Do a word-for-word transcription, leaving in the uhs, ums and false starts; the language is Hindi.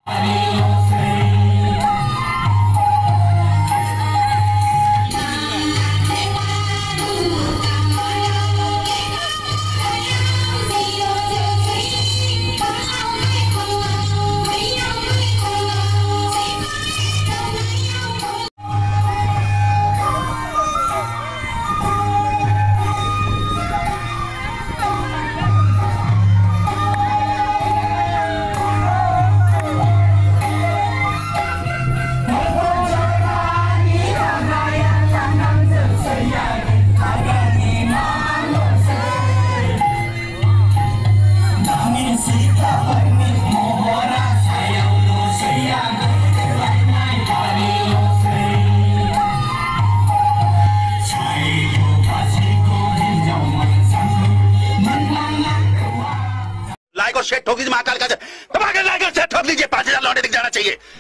लाइक और शेयर ठोक दीजिए, महाकाल का दबा के लाइक और शेयर ठोक दीजिए, पांच हजार लौटे दिख जाना चाहिए।